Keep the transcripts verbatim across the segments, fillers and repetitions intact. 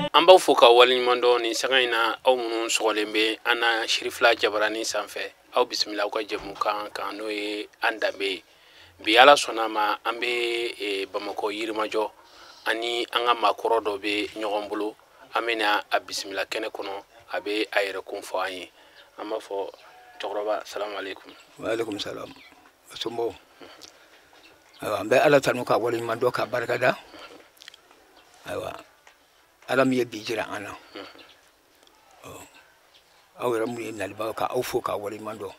an b'aw fo ka waleɲuman dɔn nin sanga in na aw minnu sɔgɔlen bɛ an na Sirifila Jabaranin sanfɛ aw bisimila aw ka jɛmukan kan n'o ye an danbe ye bi ala sɔnna ma an bɛ Bamakɔ Yirimajɔ ani an ka maakɔrɔ dɔ bɛ ɲɔgɔn bolo an bɛna a bisimila kɛnɛ kɔnɔ a bɛ a yɛrɛ kun fɔ an ye an b'a fɔ cɛkɔrɔba salamu alaikum. Wa alaikum salam. Sombo an bɛ ala tanu ka waleɲuman dɔn ka barikada ayiwa ala min ye bi jira an na aw yɛrɛ mun ye nalibaw ka aw fo ka waleɲuman dɔn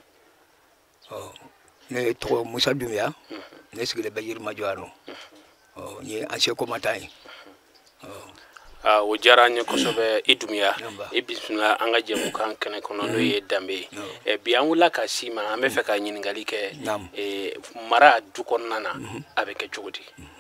ne tɔgɔ Musa Dunbiya ne sigilen bɛ Yirimajɔ yan nɔ n ye ancien combattant ye o diyara an ye kosɛbɛ i Dunbiya i bisimila an ka jɛmukan kɛnɛ kɔnɔ n'o ye danbe ye bi an wulila ka si ma an bɛ fɛ ka ɲininkali kɛ mara du kɔnɔna na a bɛ kɛ cogo di.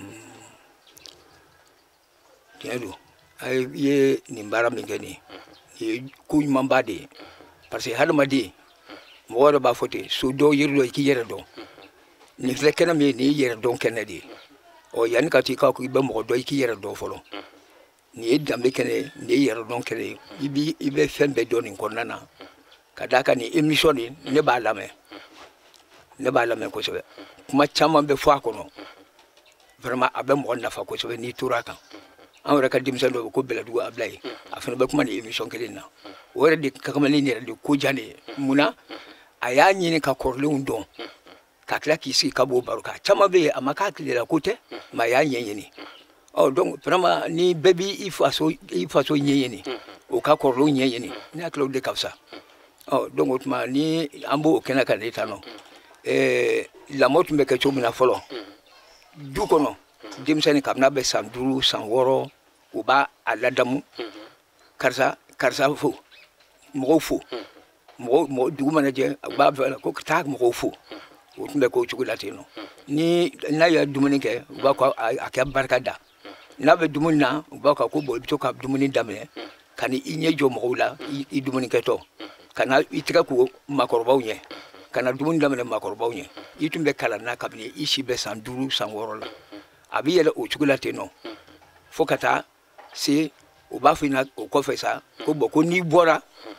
tiɲɛ don a ye nin baara min kɛ nin ye ko ɲumanba de ye parce que hadamaden mɔgɔ dɔ b'a fɔ ten so dɔ yiri dɔ i k'i yɛrɛ dɔn nin filɛ kɛnɛ min ye nin ye yɛrɛ dɔn kɛnɛ de ye ɔ yanni ka to i k'a fɔ i bɛ mɔgɔ dɔn i k'i yɛrɛ dɔn fɔlɔ nin ye danbe kɛnɛ ye nin ye yɛrɛ dɔn kɛnɛ ye i bɛ i bɛ fɛn bɛɛ dɔn nin kɔnɔna na ka d'a kan nin émission nin ne b'a lamɛn ne b'a lamɛn kosɛbɛ kuma caman bɛ fɔ a kɔnɔ vraiment a bɛ mɔgɔ nafa kosɛbɛ n'i tora a kan. an yɛrɛ ka denmisɛn dɔ bɛ ko Bɛlɛdugu Abilaye a fana bɛ kuma ni émission kelen na o yɛrɛ de ka kamalen yɛrɛ de ko jan de ye munna a y'a ɲini ka kɔrɔlenw dɔn ka tila k'i sigi ka b'o baro kan caman bɛ yen a ma k'a tilela ko tɛ mais a y'a ɲɛɲini ɔ donc vraiment ni bɛɛ b'i faso i faso ɲɛɲini o ka kɔrɔlenw ɲɛɲini ne hakili o de ka fisa ɔ donc o tuma ni an b'o kɛnɛ kan de tan nɔ ɛɛ lamɔ tun bɛ kɛ cogo min na fɔlɔ du kɔnɔ denmisɛnnin kabini a bɛ san duuru san wɔɔrɔ u b'a a ladamu karisa karisa fo mɔgɔw fo mɔgɔ mɔgɔ dugu mana jɛ u b'a fɛ ko taa mɔgɔw fo o tun bɛ k'o cogo la ten nɔ ni n'a ye dumuni kɛ u b'a fɔ a kɛ barika da n'a bɛ dumuni na u b'a fɔ ko bon i bɛ to ka dumuni daminɛ ka ni i ɲɛ jɔ mɔgɔw la i dumuni kɛtɔ ka na i tɛgɛ ko maakɔrɔbaw ɲɛ ka na dumuni daminɛ maakɔrɔbaw ɲɛ i tun bɛ kalan na kabini i si bɛ san duuru san wɔɔrɔ la a bɛ yɛlɛ o cogo la ten nɔ fo ka taa se u b'a fɔ i na o kɔfɛ sa ko bon ko n'i bɔra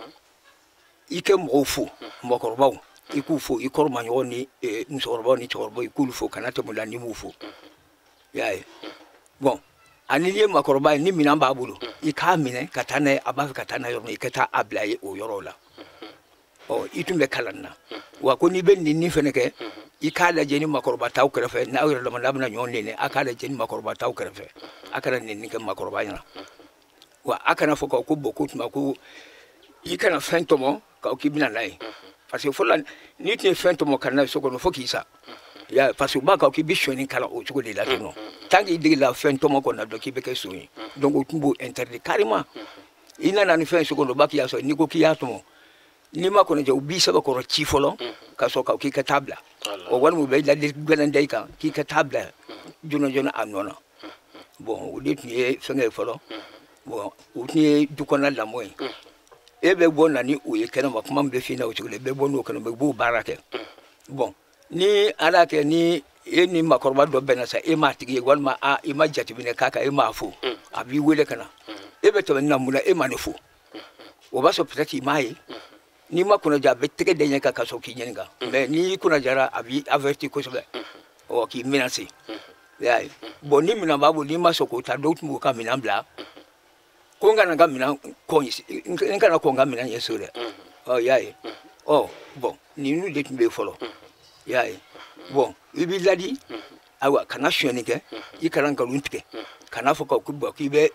i kɛ mɔgɔw fo mɔgɔkɔrɔbaw i k'u fo i kɔrɔmaɲɔgɔn ni musokɔrɔbaw ni cɛkɔrɔbaw i k'olu fo kana tɛmɛ o la n'i m'u fo i y'a ye bon ani n'i ye maakɔrɔba ye ni minɛn b'a bolo i k'a minɛ ka taa n'a ye a b'a fɛ ka taa n'a yɔrɔ min i ka taa a bila ye o yɔrɔ la ɔ i tun bɛ kalan na wa ko n'i bɛ nin nin fɛnɛ kɛ i k'a lajɛ ni maakɔrɔba t'aw kɛrɛfɛ n'aw yɛrɛ dama n'a bɛna ɲɔgɔn nɛnɛ a k'a lajɛ ni maakɔrɔba t'aw kɛrɛfɛ a kana nɛnni kɛ maakɔrɔba ɲɛna wa a kana fɔ ko bon ko tuma ko i kana fɛn tɔmɔ k'aw k'i bɛna n'a ye parce que fɔlɔ n'i tun ye fɛn tɔmɔ ka n'a ye so kɔnɔ fo k'i sa ya parce que u b'a k'aw k'i bɛ sonyani kalan o cogo de la ten nɔ tant que i degela fɛn tɔmɔ kɔnɔ dɔn k'i bɛ kɛ son ye donc o tun b'o interdit carrément i nana ni fɛn so kɔnɔ o b'a k'i y'a sɔrɔ n'i ko k'i y'a tɔmɔ n'i ma kɔnɔ jɛ u b'i sɛbɛn kɔrɔ ci fɔlɔ ka sɔrɔ k'aw k'i ka taa bila o walima u bɛ ladi gɛlɛn da i kan k'i ka taa bila joona joona a nɔ na bon o de tun ye fɛnkɛ ye fɔlɔ bon o tun ye du kɔnɔna lamɔ ye e bɛ bɔ na ni o ye kɛnɛma kuma min bɛ f'i ɲɛna o cogo la i bɛ bɔ n'o kɛnɛ i b'o baara kɛ bon ni ala kɛ ni e ni maakɔrɔba dɔ bɛnna sa e m'a tigi ye walima a i ma jateminɛ k'a kan e m'a fo a b'i wele ka na e bɛ tɛmɛ na mun na e ma ne fo o b'a sɔrɔ peut-être i m'a ye n'i ma kunnaja a bɛ tɛgɛ da ɲɛ kan ka sɔrɔ k'i ɲininka mais n'i kunnajara a b'i averti kosɛbɛ ɔ k'i menacer i y'a ye bon ni minɛn b'a bolo n'i ma sɔn k'o ta dɔw tun b'u ka minɛn bila ko n kana n ka minɛn kɔ n kana kɔn n ka minɛn ɲɛ so dɛ ɔ i y'a ye ɔ bon ninnu de tun bɛ yen fɔlɔ i y'a ye bon i b'i ladi ayiwa kana sonyani kɛ i kana nkalon tigɛ kana fɔ k'i bɛ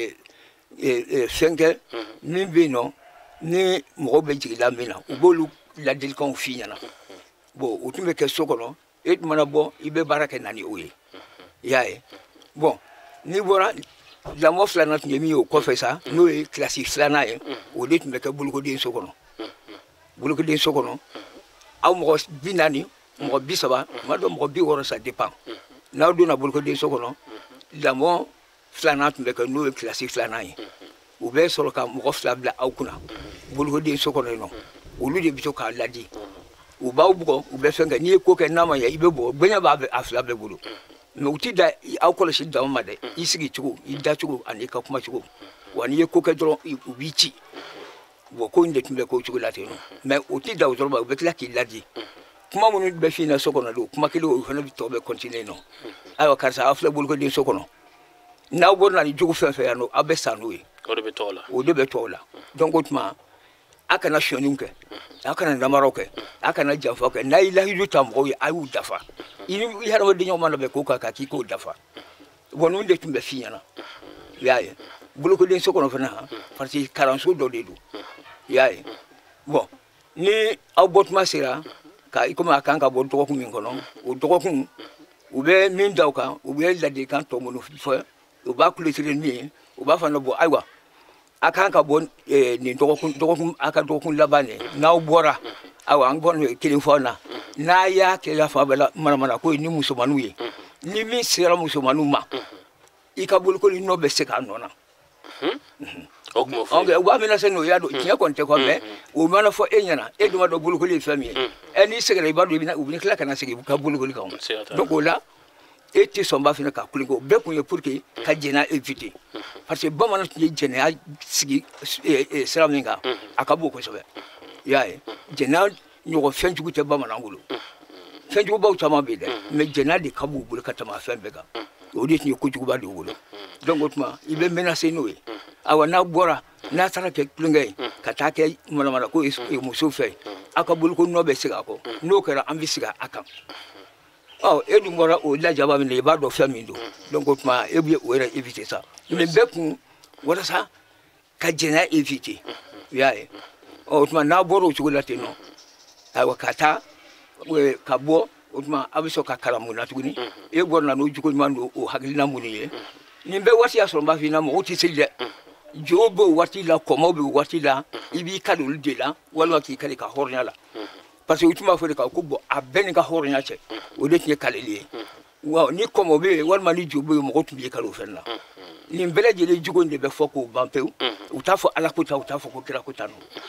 fɛn kɛ min bɛ yen nɔ ni mɔgɔw bɛ jigila min na u b'olu ladilikanw f'i ɲɛna bon o tun bɛ kɛ so kɔnɔ e tun mana bɔ i bɛ baara kɛ na ni o ye i y'a ye bon n'i bɔra lamɔ filanan tun ye min ye o kɔfɛ sa n'o ye kilasi filanan ye o de tun bɛ kɛ bolokoden so kɔnɔ bolokoden so kɔnɔ aw mɔgɔ bi naani mɔgɔ bi saba tuma dɔ mɔgɔ bi wɔɔrɔ ça dépend n'aw donna bolokoden so kɔnɔ lamɔ filanan tun bɛ kɛ n'o ye kilasi filanan ye u bɛ sɔrɔ ka mɔgɔ fila bila aw kunna bolokoden so kɔnɔ yen nɔ olu de bɛ to k'a ladi u b'aw bugɔ u bɛ fɛn kɛ n'i ye ko kɛ n'a ma ɲɛ i bɛ bɔ gbɛɲɛ b'a a fila bɛɛ bolo mais u ti da aw kɔlɔsi dama ma dɛ i sigi cogo i da cogo ani i ka kuma cogo wa n'i ye ko kɛ dɔrɔn u b'i ci bon ko in de tun bɛ k'o cogo la ten nɔ mais o tɛ da o dɔrɔn ma u bɛ tila k'i ladi kuma minnu bɛ f'i ɲɛna so kɔnɔ don kuma kelen o fana tɔ bɛ continuer nɔ ayiwa karisa aw filɛ bolokoden so kɔnɔ n'aw bɔra ni jogo fɛn fɛn yan nɔ aw bɛ sa n'o ye o de bɛ tɔw la o de bɛ tɔw la donc o tuma a kana sonyaniw kɛ a kana namaraw kɛ a kana janfaw kɛ n'a ye lahidu ta mɔgɔw ye a y'u dafa i ni hadamadenyaw mana bɛn k'o kan ka k'i k'o dafa bon ninnu de tun bɛ f'i ɲɛna i y'a ye bolokoden so kɔnɔ fana parce que kalanso dɔ de don i y'a ye bon ni aw bɔtuma sera ka i komi a kan ka bɔ dɔgɔkun min kɔnɔ o dɔgɔkun u bɛ min da o kan u bɛ ladilikan tɔ minnu fɔ u b'a kulesiri min ye u b'a fɔ ne bɔ ayiwa a kan ka bɔ nin dɔgɔkun dɔgɔkun a ka dɔgɔkun laban nin n'aw bɔra ayiwa an bɔ kelen fɔ na n'a y'a kɛ la fa bɛɛ manamana ko ye ni musomaninw ye ni min sera musomaninw ma i ka bolokoli nɔ bɛ se k'a nɔ na o kuma fɔ ok u b'a minɛ se n'o y'a dɔn tiɲɛ kɔni tɛ quoi mais o mana fɔ e ɲɛna e dun b'a dɔn bolokoli ye fɛn min ye ɛ n'i sɛgɛnna i b'a dɔn i bɛna u bɛ tila ka na segin u ka bolokoli kan donc o la e tɛ sɔn b'a fana ka kulen kɛ o bɛɛ kun ye pour que ka jɛnɛya éviter parce que bamanan tun ye jɛnɛya sigi sira min kan a ka bon kosɛbɛ i y'a ye jɛnɛya ɲɔgɔn fɛn jugu tɛ bamanan bolo fɛn jugubaw caman bɛ yen dɛ mais jɛnɛya de ka b'u bolo ka tɛmɛ a fɛn bɛɛ kan o de tun ye kojuguba de y'u bolo donc o tuma i bɛ menacer n'o ye awa n'a bɔra n'a taara kɛ tulonkɛ ye ka taa kɛ manamana ko ye muso fɛ aw ka bolokoli nɔ bɛ segin a kɔ n'o kɛra an bɛ sigi a kan ɔ e dun bɔra o lajaba min na i b'a dɔn fɛn min don donc o tuma e bɛ o yɛrɛ éviter sa mais bɛɛ kun walasa ka jɛnɛya éviter i y'a ye ɔ o tuma n'a bɔra o cogo la ten nɔ ayiwa ka taa ka bɔ o tuma a bɛ sɔn ka kalan mun na tuguni e bɔra na n'o jogo ɲuman don o hakilina minnu ye nin bɛɛ waati y'a sɔrɔ n b'a f'i ɲɛna mɔgɔw tɛ seli dɛ jo b'o waati la kɔmɔw bɛ o waati la i b'i kali olu de la walima k'i kali ka hɔrɔnya la parce que u tun b'a fɔ de kan ko bɔn a bɛɛ ni ka hɔrɔnya cɛ o de tun ye kaleli ye wa ni kɔmɔ bɛ yen walima ni jo bɛ yen mɔgɔw tun b'i kali o fɛn na nin bɛɛ lajɛlen jogo in de bɛ fɔ k'o ban pewu u t'a fɔ ala ko ta u t'a fɔ ko kira ko ta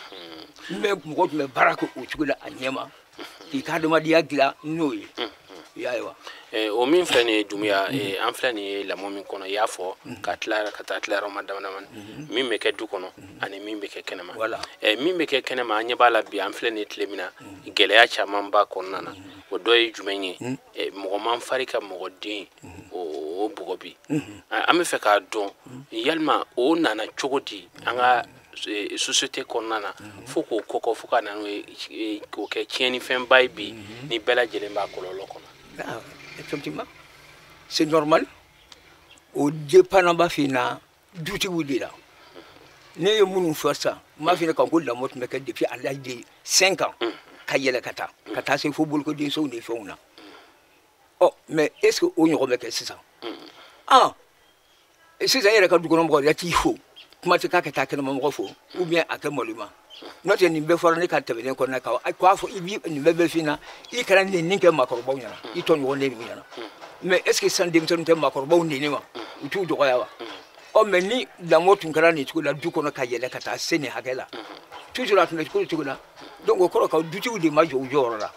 nɔ mais mɔgɔw tun bɛ baara kɛ o cogo la a ɲɛma k'i ka adamadenya dilan n'o ye i y'a ye wa. o min filɛ nin ye Dunbiya an filɛ nin ye lamɔ min kɔnɔ i y'a fɔ ka tila ka taa tila yɔrɔ ma dama dama min bɛ kɛ du kɔnɔ ani min bɛ kɛ kɛnɛma min bɛ kɛ kɛnɛma an ɲɛ b'a la bi an filɛ nin ye tile min na gɛlɛya caman b'a kɔnɔna na o dɔ ye jumɛn ye mɔgɔ man fari ka mɔgɔ den o bugɔ bi an bɛ fɛ k'a dɔn yalima o nana cogo di an ka société kɔnɔna na fo k'o kɔkɔ fo ka na n'o ye k'o kɛ tiɲɛnifɛnba ye bi ni bɛɛ lajɛlen b'a kɔlɔlɔ kɔnɔ. Effectivement, c'est normal. Au départ, on va finir du tout de là. Ne ye minnu fɔ sisan n b'a f'i ɲɛna ko lamɔ tun bɛ kɛ depuis à l'âge de cinq ans ka yɛlɛ ka taa ka taa se fo bolokodensow ni fɛnw na ɔ mais est ce que o ɲɔgɔn bɛ kɛ sisan ah sisan e yɛrɛ ka dukɔnɔ mɔgɔ yɛrɛ t'i fo kuma tɛ k'a ka taa kɛnɛmamɔgɔ fo ou bien a kɛ malima n'o tɛ nin bɛɛ fɔra ne ka tɛmɛnen kɔnɔna kan k'a fɔ i b'i nin bɛɛ bɛ f'i ɲɛna i kana nɛni kɛ maakɔrɔbaw ɲɛna i tɔɲɔgɔn nɛni u ɲɛna mais est ce que sisan denmisɛnninw tɛ maakɔrɔbaw nɛni wa u t'u dɔgɔya wa ɔ mais ni lamɔ tun kɛra nin cogo la du kɔnɔ ka yɛlɛ ka taa se nin hakɛ la toujours a tun bɛ cogo cogo la donc o kɔrɔ ka dutigiw de ma jɔ u jɔyɔrɔ la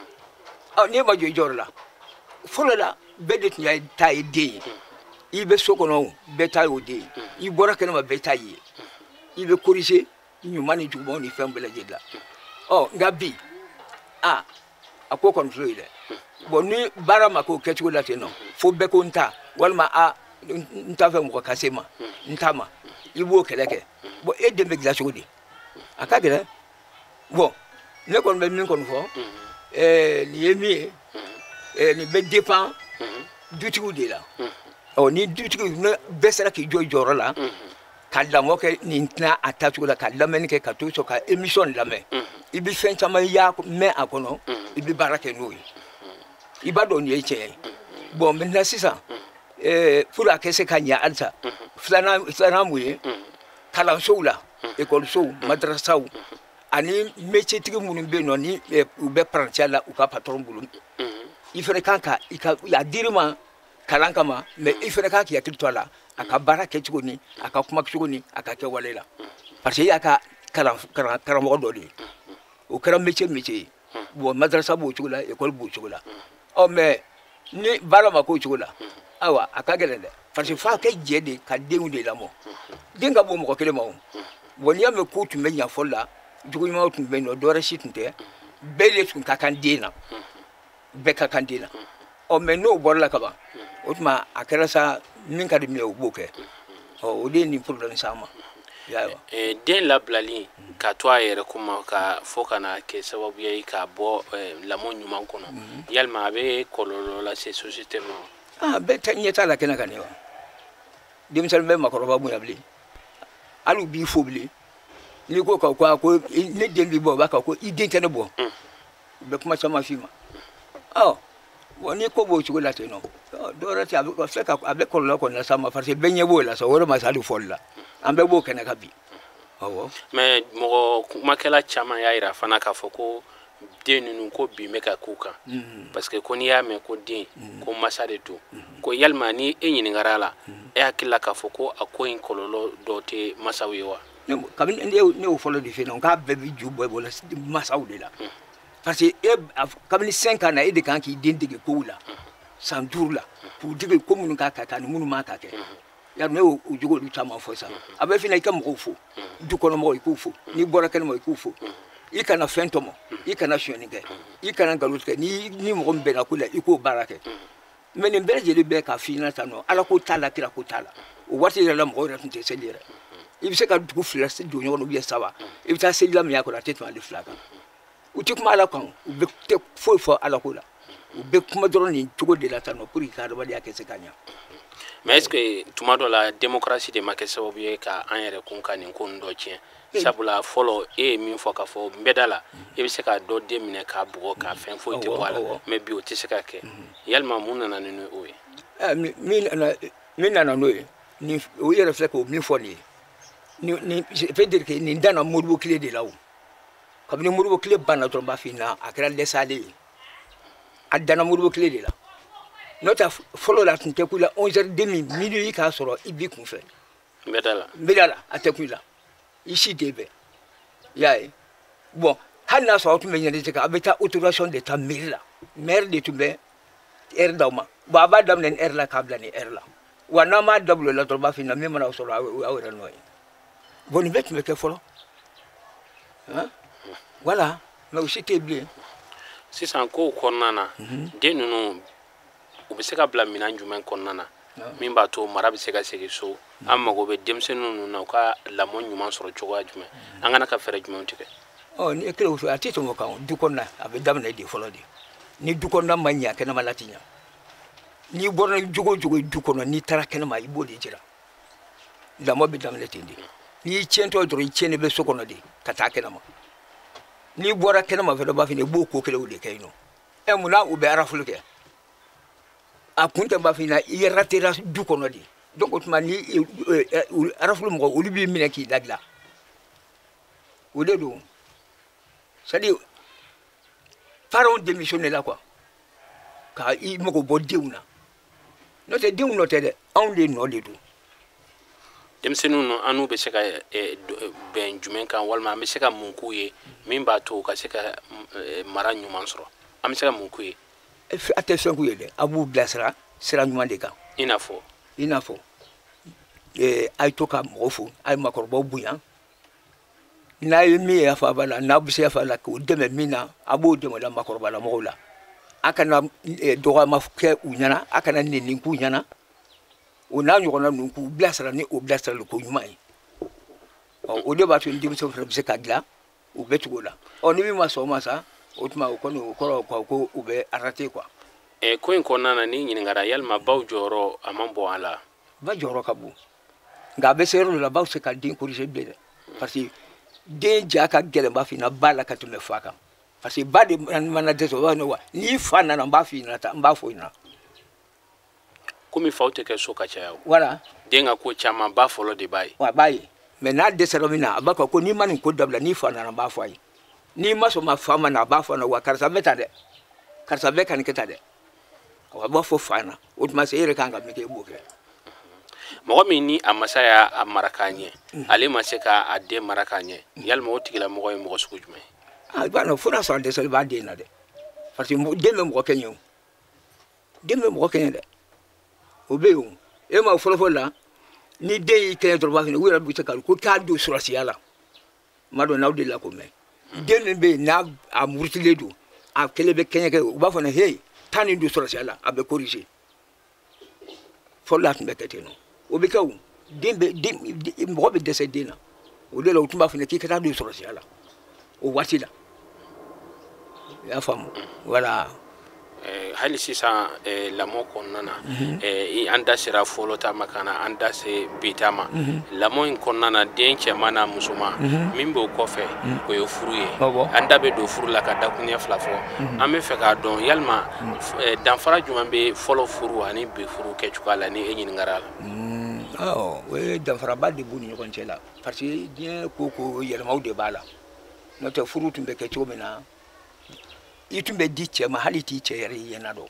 ɔ n'e ma jɔ i jɔyɔrɔ la fɔlɔ la bɛɛ de tun y'a ta ye den ye i bɛ so kɔnɔ bɛɛ ta y'o den ye i bɔra kɛnɛma bɛɛ ta ye i bɛ corriger ɲuman ni jugumanw ni fɛn bɛɛ lajɛlen la ɔ nka bi a a ko kɔni filɛ dɛ bon ni baara ma k'o kɛcogo la ten nɔ fo bɛɛ ko n ta walima a n t'a fɛ mɔgɔ ka se ma n t'a ma i b'o kɛlɛ kɛ bon e den bɛ dilan cogo di a ka gɛlɛn bon ne kɔni bɛ min kɔni fɔ ɛɛ nin ye min ye ɛɛ nin bɛ dépend dutigiw de la ɔ ni dutigi ne bɛɛ sera k'i jɔ i jɔyɔrɔ la ka lamɔ kɛ nin tɛna a tacogo la ka lamɛnni kɛ ka to sɔrɔ ka émission lamɛn i bɛ fɛn caman y'a mɛn a kɔnɔ i bɛ baara kɛ n'o ye i b'a dɔn nin ye tiɲɛ ye bon maintenant sisan ɛɛ pour a kɛ se ka ɲɛ halisa filanan filanan mun ye kalansow la ekɔlisow madrasaw ani métier tigi minnu bɛ yen nɔ ni u bɛ parantiya la u ka patron bolo i fana kan ka i ka a dir'i ma kalan kama mais i fana kan k'i hakili to a la a ka baara kɛ cogo ni a ka kuma cogo ni a ka kɛ wale la parce que i y'a ka kalan karamɔgɔ dɔ de ye o kɛra métier métier ye bon madrasa b'o cogo la école b'o cogo la ɔ mais ni baara ma k'o cogo la ayiwa a ka gɛlɛn dɛ parce que f'a kɛ jɛ de ka denw de lamɔ den ka bɔ mɔgɔ kelen ma o bon n'i y'a mɛn ko tun bɛ ɲɛfɔli la juguɲumanw tun bɛ yen nɔ dɔwɛrɛ si tun tɛ bɛɛ de tun ka kan den na bɛɛ ka kan den na ɔ mɛ n'o bɔra la kaban o tuma a kɛra sa min ka di min ye o b'o kɛ ɔ o de ye nin problème s'an ma den labilali ka to a yɛrɛ kuma ka fɔ ka na kɛ sababu ye ka bɔ lamɔ ɲuman kɔnɔ yalima a bɛ kɔlɔlɔ lase société ma ah bɛɛ tɛ ɲɛ t'a la kɛnɛ kan ne wa denmisɛnnin bɛ makɔrɔba bonya bilen hali u b'i fo bilen n'i ko ka ko ne den b'i bɔ u b'a fɔ ko i den tɛ ne bɔ u bɛ kuma caman f'i ma ɔ bon n'i ko b'o cogo la ten nɔ dɔwɛrɛ tɛ a bɛ fɛ ka a bɛ kɔlɔlɔ kɔni las'a ma parce que bɛɛ ɲɛ b'o la sa o yɛrɛ ma se hali fɔli la an bɛɛ b'o kɛnɛ kan bi awɔ mais mɔgɔ kumakɛla caman y'a yira fana k'a fɔ ko den ninnu ko bin bɛ ka k'u kan parce que ko n'i y'a mɛn ko den ko masa de don ko yalima ni e ɲininkara la e hakili la k'a fɔ ko a ko in kɔlɔlɔ dɔ tɛ masaw ye wa kabini ne y'o fɔlɔ de fɛ yen nɔ k'a bɛɛ bɛ ju bɔ i bolo masaw de la parce que e kabini cinq ans na e de kan k'i den dege kow la san duuru la k'u dege ko minnu k'a ka kɛ ani minnu ma ka kɛ yari ne y'o jogo olu caman fɔ sa a bɛ fana i ka mɔgɔw fo du kɔnɔ mɔgɔw i k'u fo n'i bɔra kɛnɛma i k'u fo i kana fɛn tɔmɔ i kana sonyɛni kɛ i kana nkalon tigɛ ni ni mɔgɔ min bɛnna ko la i k'o baara kɛ mais nin bɛɛ lajɛlen bɛ k'a f'i ɲɛna tan nɔ ala ko t'a la kira ko t'a la o waati yɛrɛ la mɔgɔw yɛrɛ tun tɛ seli yɛrɛ i bɛ se ka dugu fila don ɲɔgɔn na ubiyɛn saba i bɛ taa seli la min y'a kɔrɔ a tɛ tɛmɛ ale fila kan u tɛ kuma ala kan u bɛ tɛ foyi fɔ ala ko la u bɛ kuma dɔrɔn nin cogo de la tan nɔ pour que ka adamadenya kɛ se ka ɲɛ mais est ce que tuma dɔ la démocratie de ma kɛ sababu ye ka an yɛrɛ kun ka nin ko ninnu dɔ tiɲɛ sabula fɔlɔ e ye min fɔ k'a fɔ n bɛ da la e bɛ se ka dɔ den minɛ k'a bugɔ k'a fɛn foyi tɛ bɔ a la mais bi o tɛ se ka kɛ yalima mun nana ni o ye min nana n'o ye o yɛrɛ filɛ k'o min fɔ nin ye ni fait dire que nin danna Modibo tile de la o kabini Modibo tile banna dɔrɔn n b'a f'i ɲɛna a kɛra laisser aller ye a danna Modibo tile de la n'o tɛ fɔlɔ la a tun tɛ ku i la onze heures demi minuit i k'a sɔrɔ i b'i kun fɛ n bɛ da la n bɛ da la a tɛ ku i la i si tɛ bɛn i y'a ye bon hali n'a sɔrɔ aw tun bɛ ɲɛnajɛ kɛ a bɛ taa autorisation de ta mairie la maire de tun bɛ heure d'aw ma bon a b'a daminɛ ni heure la k'a bila ni heure la wa n'an m'a dabila o la dɔrɔn n b'a f'i ɲɛna min mana aw sɔrɔ aw yɛrɛ nɔ ye bon nin bɛɛ tun bɛ kɛ fɔlɔ voilà mais o si tɛ bilen sisan kow kɔnɔna na den ninnu u bɛ se ka bila minɛn jumɛn kɔnɔna na min b'a to mara bɛ se ka segin so an mago bɛ denmisɛnninw ninnu na u ka lamɔ ɲuman sɔrɔ cogoya jumɛn an kana ka fɛɛrɛ jumɛnw tigɛ ɔ ni e kelen o fɛ a tɛ tɛmɛ o kan du kɔnɔna a bɛ daminɛ de fɔlɔ de ni du kɔnɔna ma ɲɛ kɛnɛma la tɛ ɲɛ n'i bɔra jogo o jogo du kɔnɔ n'i taara kɛnɛma i b'o de jira lamɔ bɛ daminɛ ten de n'i y'i tiɲɛtɔ dɔrɔn i tiɲɛni bɛ so kɔnɔ de ka taa kɛnɛma n'i bɔra kɛnɛma fɛ dɔ b'a fɔ i b'o ko kelenw de kɛ yen nɔ ɛ munna u bɛ arafuli kɛ a kun tɛ b'a fɔ i ɲɛna i ratera du kɔnɔ de donc o tuma ni arafuli mɔgɔ olu b'i minɛ k'i labila o de don c'est à dire parents démissionné la quoi ka i mago bɔ denw na n'o tɛ denw nɔ tɛ dɛ anw de nɔ de don denmisɛnninw ninnu an n'u bɛ se ka bɛn jumɛn kan walima an bɛ se ka mun k'u ye min b'a to u ka se ka mara ɲuman sɔrɔ an bɛ se ka mun k'u ye a tɛ fɛn k'u ye dɛ a b'u bilasira sira ɲuman de kan i n'a fɔ i n'a fɔ a ye to ka mɔgɔw fo a ye makɔrɔbaw bonya n'a ye min ye yafa a la n'a bɛ se yafa a la k'o dɛmɛ min na a b'o dɛmɛ la makɔrɔbala mɔgɔw la a kana dɔgɔyama kɛ u ɲɛna a kana nɛni k'u ɲɛna o n'a ɲɔgɔnna ninnu k'u bilasira ni o bilasirali ko ɲuman ye ɔ o de b'a to ni denmisɛnw fana bɛ se ka dilan u bɛ tugu o la ɔ ni min ma sɔn o ma sa o tuma o kɔni o kɔrɔ quoi ko u bɛ arrêté quoi. ɛ ko in kɔnɔna na ni ɲininkara yalima baw jɔyɔrɔ a man bɔ a la. ba jɔyɔrɔ ka bon nka a bɛ se yɔrɔ dɔ la baw se ka den corriger bilen dɛ parce que den ja ka gɛlɛn b'a f'i ɲɛna ba la ka tɛmɛ fa kan parce que ba de mana dɛsɛ o b'a fɔ wa n'i fa nana n b'a f'i ɲɛna tan n b'a fɔ i ɲɛna. komi faw tɛ kɛ so ka caya o. voilà den ka ko caman ba fɔlɔ de b'a ye. wa a b'a ye mais n'a dɛsɛra min na a b'a fɔ ko n'i ma nin ko dabila n'i fa nana n b'a fɔ a ye. n'i ma sɔn ma fa ma na a b'a fɔ na wa karisa bɛ ta dɛ karisa bɛ ka nin kɛ ta dɛ a b'a fɔ fa na o tuma se e yɛrɛ kan ka min kɛ i b'o kɛ. mɔgɔ min ni a masa y'a mara k'a ɲɛ ale ma se k'a den mara k'a ɲɛ yalima o tigilamɔgɔ ye mɔgɔ sugu jumɛn ye. ah i b'a dɔn fo n'a sɔrɔ a dɛsɛli b'a den na dɛ parce que den bɛ mɔgɔ kɛ ɲɛ o den bɛ mɔgɔ kɛ ɲɛ dɛ o bɛ yen o e ma fɔlɔfɔlɔ la ni den y'i kɛɲɛ dɔrɔn b'a fɔ u yɛrɛ b'u se ka ko k'a don sɔrɔsiya la ma dɔn n'aw delila k'o mɛn den min bɛ yen n'a a murutilen don a kelen bɛ kɛɲɛ kɛ u b'a fɔ ne hey taa nin don sɔrɔsiya la a bɛ corriger fɔlɔ la a tun bɛ kɛ ten nɔ o bɛ kɛ o den bɛ den mɔgɔ bɛ dɛsɛ den na o de la u tun b'a fɔ ne k'i ka taa don sɔrɔsiya la o waati la i y'a faamu voilà. hali sisan lamɔ kɔnɔna na an da sera fɔlɔ ta ma ka na an da se bi ta ma lamɔ in kɔnɔna na den cɛman n'a musoman min b'o kɔfɛ o ye furu ye an da bɛ don furu la ka dakuɲɛ fila fɔ an bɛ fɛ k'a dɔn yalima danfara jumɛn bɛ fɔlɔ furu ani bi furu kɛcogoya la ni e ɲininkara la. o ye danfaraba de b'u ni ɲɔgɔn cɛ la parce que diɲɛ ko ko yɛlɛmaw de b'a la n'o tɛ furu tun bɛ kɛ cogo min na i tun bɛ di cɛ ma hali t'i cɛ yɛrɛ i ɲɛna dɔn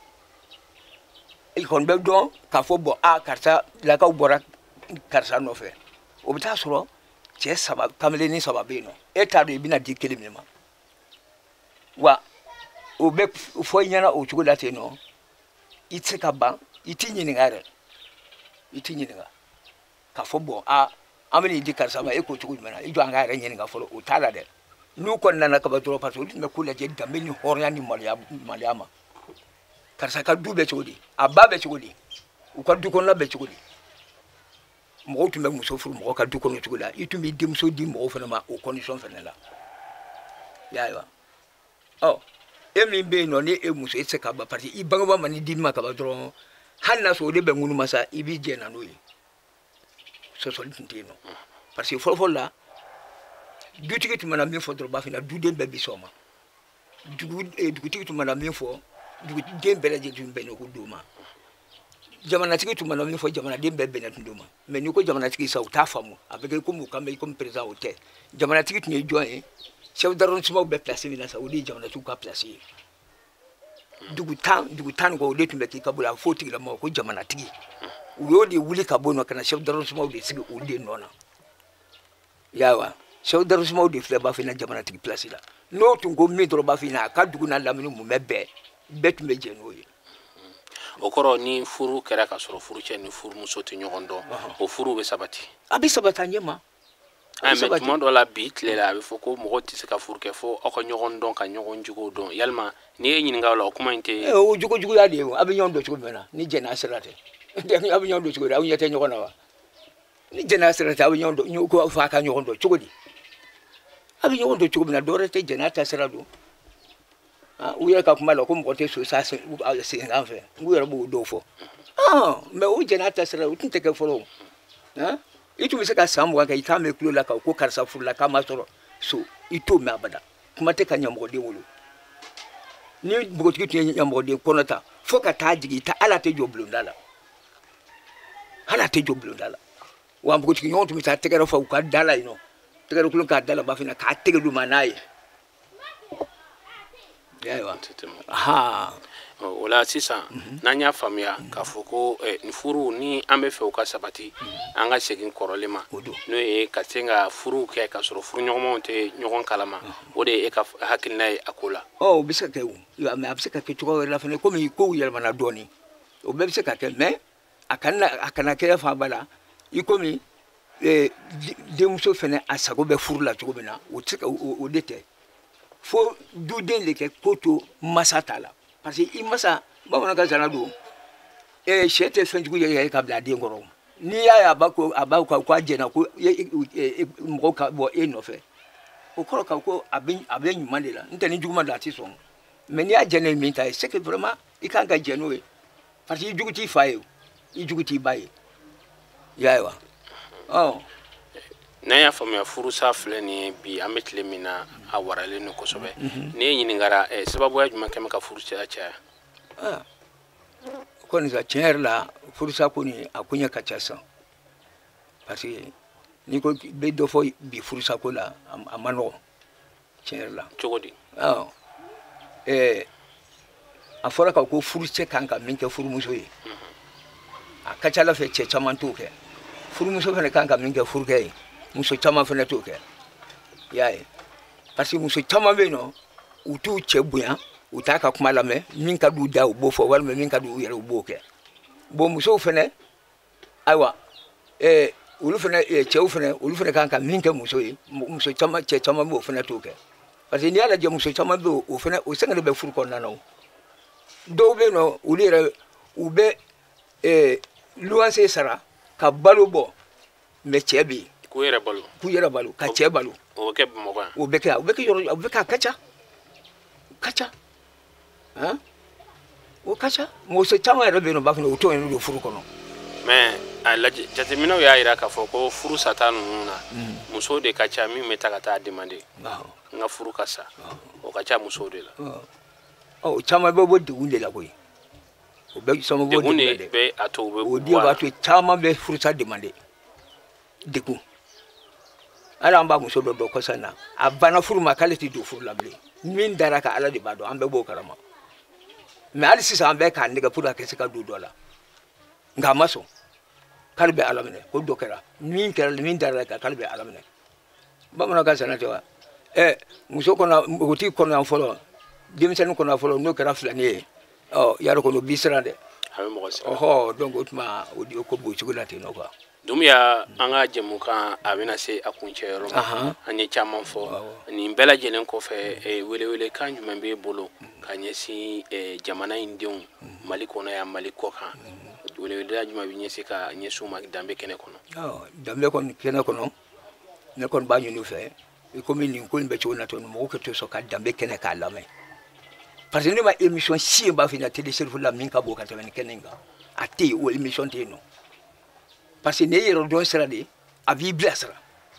i kɔni bɛ dɔn k'a fɔ bɔn a karisa lakaw bɔra karisa nɔfɛ o bɛ taa sɔrɔ cɛ saba kamalenin saba bɛ yen nɔ e t'a dɔn i bɛna di kelen min ma wa o bɛ fɔ i ɲɛna o cogo la ten nɔ i tɛ se ka ban i t'i ɲininka yɛrɛ i t'i ɲininka k'a fɔ bɔn a an bɛ n'i di karisa ma e k'o cogo jumɛn na i jɔ an ka yɛrɛ ɲininka fɔlɔ o t'a la dɛ. N'u kɔni nana kaba dɔrɔn parce que olu tun bɛ ko lajɛ danbe ni hɔrɔnya ni maloya ma karisa ka du bɛ cogo di a ba bɛ cogo di u ka du kɔnɔna bɛ cogo di mɔgɔw tun bɛ muso furu mɔgɔ ka du kɔnɔ cogo la i tun bɛ denmuso di mɔgɔw fana ma o condition fana la i y'a ye wa ɔ e min bɛ yen nɔ ni e muso e tɛ se ka ban parce que i bangebaa ma ni di ma kaba dɔrɔn hali n'a sɔrɔ o de bɛ ŋunu ma sa i b'i jɛ na n'o ye sɔsɔli tun tɛ yen nɔ parce que fɔlɔ-fɔlɔ la dutigi tun mana min fɔ dɔrɔn b'a fɔ na duden bɛɛ bi sɔn ma dugutigi tun mana min fɔ duguden bɛɛ lajɛlen tun bɛnnen ko don ma jamanatigi tun mana min fɔ jamanaden bɛɛ bɛnnen tun don ma mais n'i ko jamanatigi sa u t'a faamu a bɛ kɛ komi u kan bɛ komi président o tɛ jamanatigi tun ye jɔn ye chef d'arrondissement bɛ place min na sa o de ye jamanatigiw ka place ye dugu tan dugu tan kɔ o de tun bɛ k'i ka bolo a bɛ fɔ o tigilamɔgɔ ko jamanatigi u y'o de wuli ka bɔ yen nɔ ka na chef d'arrondissement de sigi olu de nɔ na i y'a ye wa chef d'arrondissement de filɛ b'a fɔ na jamanatigi place la n'o tun ko min dɔrɔn b'a fɔ na a ka dugu n'a lamini mun bɛ bɛɛ bɛɛ tun bɛ jɛ n'o ye o kɔrɔ ni furu kɛra ka sɔrɔ furu cɛ ni furumuso tɛ ɲɔgɔn dɔn o furu bɛ sabati a bɛ sabati a ɲɛ ma mais tuma dɔ la bi tile la a bɛ fɔ ko mɔgɔ tɛ se ka furu kɛ fo aw ka ɲɔgɔn dɔn ka ɲɔgɔn jogo dɔn yalima ni ye ɲininka o la o kuma in tɛ o jogo juguya de ye a bɛ ɲɔgɔn dɔn cogo jumɛn na ni jɛnɛya sira tɛ a bɛ ɲɔgɔn dɔn cogo di aw ɲɛ tɛ ɲɔgɔn na wa ni jɛnɛya sira tɛ a bɛ ɲɔgɔn dɔn ko f'a ka ɲɔgɔn dɔn cogo di a bɛ ɲɔgɔn dɔn cogo min na dɔwɛrɛ tɛ jɛnɛya ta sira don u yɛrɛ ka kuma la ko mɔgɔ tɛ so sa senkan fɛ u yɛrɛ b'o dɔw fɔ mais o jɛnɛya ta sira o tun tɛ kɛ fɔlɔ i tun bɛ se ka san mugan kɛ i k'a mɛn tulo la ka ko karisa furula k'a ma sɔrɔ so i t'o mɛn abada kuma tɛ ka ɲɛmɔgɔden wolo ni npogotigi tun ye ɲɛmɔgɔden kɔnɔ ta fo ka taa jigin ta ala tɛ jɔ bulonda la ala tɛ jɔ bulonda la wa npogotigi ɲɔgɔn tun bɛ taa tɛgɛrɛ fɔ u ka da la yen nɔ tɛgɛrɛ kulun k'a da la b'a fɔ k'a tɛgɛ d'u ma n'a ye o la sisan n'an y'a faamuya k'a fɔ ko nin furu ni an bɛ fɛ u ka sabati an ka segin kɔrɔlen ma n'o ye ka se ka furu kɛ ka sɔrɔ furu ɲɔgɔnmanw tɛ ɲɔgɔn kalama o de ye e ka hakilina ye a ko la o bɛ se ka kɛ o mais a bɛ se ka kɛ cogoya wɛrɛ la fana komi kow yɛlɛmana dɔɔnin o bɛɛ bɛ se ka kɛ mais a kana a kana kɛ fanba la i komi denmuso fana a sago bɛ furu la cogo min na o tɛ se ka o de tɛ fo duden de kɛ ko to masa t'a la parce que i masa bamanankan zana don sɛ tɛ fɛn jugu ye ka bila a den kɔrɔ n'i y'a ye a b'a ko a b'a ko k'a jɛnna ko mɔgɔw ka bɔ e nɔfɛ o kɔrɔ ka ko a bɛ a bɛ ɲuman de la n tɛ ni juguman don a tɛ sɔn mais n'i y'a jɛ ne min ta ye c'est que vraiment i kan ka jɛ n'o ye parce que i jugu t'i fa ye i jugu t'i ba ye i y'a ye wa ɔ. n'an y'a faamuya furusa filɛ nin ye bi an bɛ tile min na a waralen don kosɛbɛ ni e ɲininkara sababuya jumɛn kɛ mɛ ka furusa caya kɔni sa tiɲɛ yɛrɛ la furusa ko nin a ko ɲɛ ka ca sisan parce que n'i ko i bɛ dɔ fɔ bi furusa ko la a ma nɔgɔn tiɲɛ yɛrɛ la cogo di a fɔra ka ko furusɛ kan ka min kɛ furumuso ye a ka ca ala fɛ cɛ caman t'o kɛ furumuso fana kan ka min kɛ furukɛ ye muso caman fana t'o kɛ i y'a ye parce que muso caman bɛ yen nɔ u t'u cɛ bonya u t'a ka kuma lamɛn min ka d'u da u b'o fɔ walima min ka d'u yɛrɛ u b'o kɛ bon musow fana ayiwa olu fana cɛw fana olu fana kan ka min kɛ muso ye muso caman cɛ caman b'o fana t'o kɛ parce que n'i y'a lajɛ muso caman bɛ o fana o sɛgɛn bɛ furu kɔnɔna na o dɔw bɛ yen nɔ olu yɛrɛ u bɛ luwanse sara ka balo bɔ mais cɛ bɛ yen k'u yɛrɛ balo k'u yɛrɛ balo ka cɛ balo o bɛ kɛ Bamakɔ yan o bɛ kɛ o bɛ kɛ yɔrɔ o bɛ kɛ a ka ca ka ca han o ka ca muso caman yɛrɛ bɛ yen nɔ b'a fɔ o t'o yɛrɛ don furu kɔnɔ mais a lajɛ jateminɛw y'a jira k'a fɔ ko furu sata ninnu na musow de ka ca min bɛ taa ka taa demander n ka furu ka sa o ka ca musow de la ɔ caman bɛ bɔ degun de la koyi o bɛ caman bɔ degun de bɛ a to u bɛ o de b'a to caman bɛ furusa demander degun hali an b'a muso dɔ dɔn kɔsa in na a banna furu ma k'ale tɛ don furu la bilen min dara ka ala de b'a dɔn an bɛɛ b'o kalama mais hali sisan an bɛ k'a nɛgɛ pour que a ka se ka don dɔ la nka a ma sɔn k'ale bɛ ala minɛ ko dɔ kɛra min kɛra min dara kan k'ale bɛ ala minɛ bamanankan sɛnɛ tɛ wa ɛ muso kɔnɔ npogotigi kɔnɔ yan fɔlɔ denmisɛnnin kɔnɔ fɔlɔ n'o kɛra filani ye ɔ yarɔ kɔnɔ bi siran dɛ a bɛ mɔgɔ siran ɔhɔ donc o tuma o de ko bon cogo la ten nɔ quoi Dumiya an ka jɛmukan a bɛna se a kuncɛyɔrɔ ma an ye caman fɔ nin bɛɛ lajɛlen kɔfɛ welewelekan jumɛn b'e bolo ka ɲɛsin jamana in denw Mali kɔnɔ yan Mali kɔ kan weleweleda jumɛn bɛ ɲɛsin ka ɲɛsin u ma danbe kɛnɛ kɔnɔ danbe kɔni kɛnɛ kɔnɔ ne kɔni b'a ɲini u fɛ i komi nin ko in bɛ cogo na tɔ mɔgɔw ka to sɔn ka danbe kɛnɛ k'a lamɛn parce que ne ma émission si ye b'a fɔ ɲɛna télé serifo la min ka bon ka tɛmɛ nin kɛnɛ in kan a tɛ yen o émission tɛ yen nɔ parce que ne yɛrɛ dɔn sira de a b'i bilasira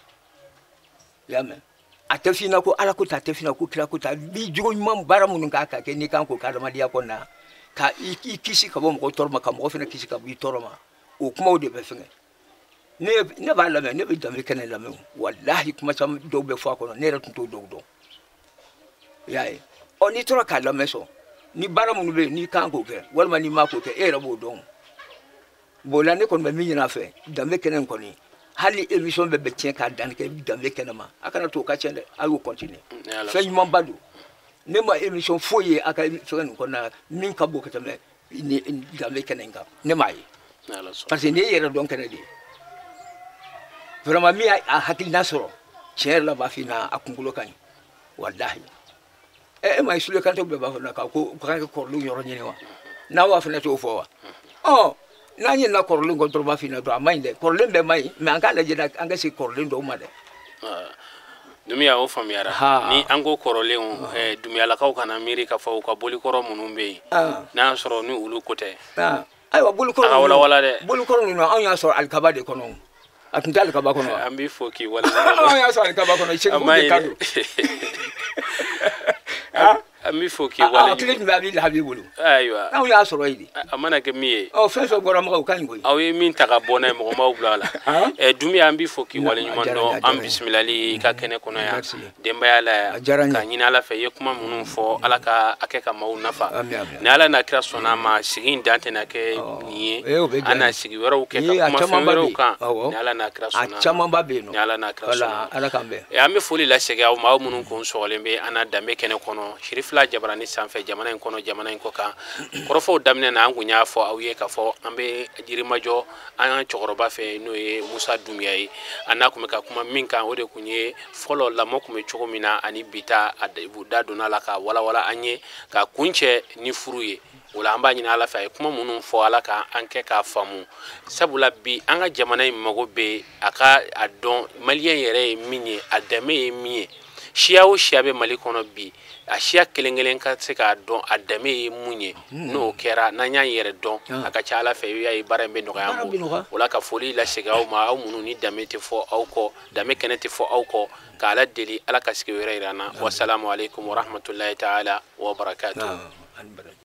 i y'a mɛn a tɛ f'i ɲɛna ko ala ko ta a tɛ f'i ɲɛna ko kira ko ta bi jogo ɲuman baara minnu k'a ka kɛ n'i kan k'o kɛ adamadenya kɔnɔna ka i kisi ka bɔ mɔgɔ tɔɔrɔ ma ka mɔgɔ fana kisi ka bɔ i tɔɔrɔ ma o kumaw de bɛ fɛngɛ ne ne b'a lamɛn ne bɛ danbe kɛnɛ lamɛn walahi kuma caman dɔw bɛ fɔ a kɔnɔ ne yɛrɛ tun t'o dɔw dɔn i y'a ye ɔ n'i tora k'a lamɛn sɔn ni baara minnu bɛ yen n'i kan k'o kɛ walima n'i ma k'o kɛ e yɛrɛ b'o dɔn bon la ne kɔni bɛ min ɲini a fɛ danbe kɛnɛ in kɔni hali émission bɛɛ bɛ tiɲɛ k'a danni kɛ danbe kɛnɛ ma a kana to o ka tiɲɛ dɛ a y'o continuer fɛn ɲumanba don ne ma émission foyi ye a ka fɛn nin kɔnɔna la min ka bon ka tɛmɛ ni danbe kɛnɛ in kan ne m'a ye parce que ne yɛrɛ dɔn kɛnɛ de ye vraiment min y'a hakilina sɔrɔ tiɲɛ yɛrɛ la b'a f'i ɲɛna a kunkolo ka ɲi walahi ɛ e ma ye Sule Kante bɛɛ b'a fɔ na ko k'an ka kɔrɔlenw yɔrɔ ɲini wa n'aw b'a fana t'o fɔ wa ɔ n'an ye na kɔrɔlen kɔ dɔrɔn b'a f'i ɲɛna dɔrɔn a ma ɲi dɛ kɔrɔlen bɛɛ ma ɲi mais an k'a lajɛ an ka se kɔrɔlen dɔw ma dɛ Dumiya o faamuyara ni an ko kɔrɔlenw Dumiyalakaw kana miiri k'a fɔ u ka bolikɔrɔ minnu bɛ yen n'a y'a sɔrɔ ni olu ko tɛ ayiwa bolikɔrɔ ninnu walawala dɛ bolikɔrɔ ninnu anw y'a sɔrɔ alikaba de kɔnɔ a tun tɛ alikaba kɔnɔ an b'i fo k'i waleɲuman anw y'a sɔrɔ alikaba kɔnɔ sɛgɛw de ka don an b'i fo k'i waleɲuman tile tun bɛ a b'i la a b'i bolo ayiwa anw y'a sɔrɔ yen de a mana kɛ min ye ɔ fɛn fɛn bɔra mɔgɔw ka ɲi koyi aw ye min ta ka bɔ n'a ye mɔgɔ m'aw bila a la Dumiya an b'i fo k'i waleɲuman dɔn an bisimilali i ka kɛnɛ kɔnɔ yan denbaya la yan ka ɲini Ala fɛ i ye kuma minnu fɔ Ala ka a kɛ ka maaw nafa ni Ala n'a kira sɔnna a ma sigi in dan tɛna kɛ nin ye an na sigi wɛrɛw kɛ ka kuma fɛn wɛrɛw kan ni Ala n'a kira sɔnna a camanba bɛ yen nɔ ni Ala n'a kira sɔnna Ala k'an bɛn an bɛ foli lasegin aw ma aw minnu kun sɔgɔlen bɛ an na danbe kɛnɛ kɔnɔ Sirifila Jabarani sanfɛ jamana in kɔnɔ jamana in kɔ kan kɔrɔfɔw daminɛ na an kun y'a fɔ aw ye k'a fɔ an bɛ Yirimajɔ an cɛkɔrɔba fɛ n'o ye Musa Dumiya ye a n'a kun bɛ ka kuma min kan o de kun ye fɔlɔ lamɔ kun bɛ cogo min na ani bi ta a da donna la ka walawala an ye ka kun cɛ ni furu ye o la an b'a ɲini Ala fɛ a ye kuma minnu fɔ Ala ka an kɛ k'a faamu sabula bi an ka jamana in mago bɛ a ka a dɔn maliyɛn yɛrɛ ye min ye a danbe ye min ye siya o siya bɛ Mali kɔnɔ bi a siya kelen kelen ka se k'a dɔn a danbe ye mun ye n'o kɛra n'an y'an yɛrɛ dɔn a ka ca Ala fɛ i y'a ye baara in bɛ nɔgɔya an bolo o la ka foli lasegin aw ma aw minnu ni danbe tɛ fɔ aw kɔ danbe kɛnɛ tɛ fɔ aw kɔ k'a Ala deli Ala ka sigi wɛrɛ yira an na wasalamu aleykum wa rahmatulahi taala wa barakatuh.